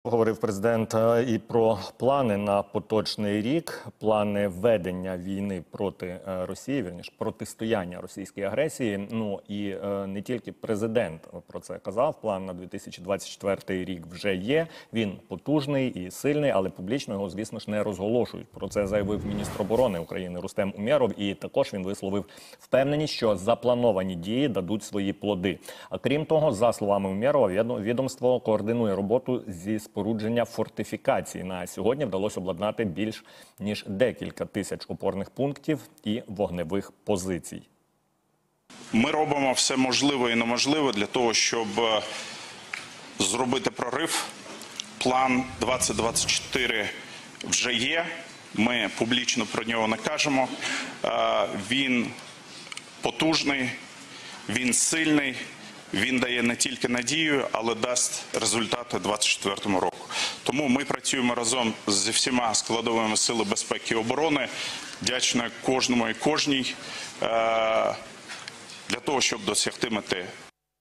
Говорив президент і про плани на поточний рік, плани ведення війни проти Росії, вірніше, протистояння російській агресії. Ну і не тільки президент про це казав, план на 2024 рік вже є, він потужний і сильний, але публічно його, звісно ж, не розголошують. Про це заявив міністр оборони України Рустем Умєров, і також він висловив впевненість, що заплановані дії дадуть свої плоди. А крім того, за словами Умєрова, відомство координує роботу зі спорудження фортифікацій. На сьогодні вдалося обладнати більш ніж декілька тисяч опорних пунктів і вогневих позицій. Ми робимо все можливе і неможливе для того, щоб зробити прорив. План 2024 вже є. Ми публічно про нього не кажемо. Він потужний, він сильний. Він дає не тільки надію, але дасть результати у 2024 року. Тому ми працюємо разом зі всіма складовими сили безпеки і оборони. Вдячний кожному і кожній для того, щоб досягти мети.